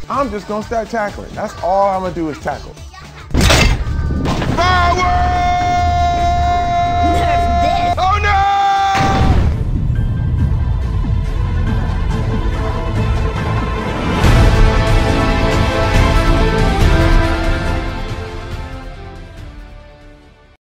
I'm just gonna start tackling. That's all I'm gonna do is tackle. Forward!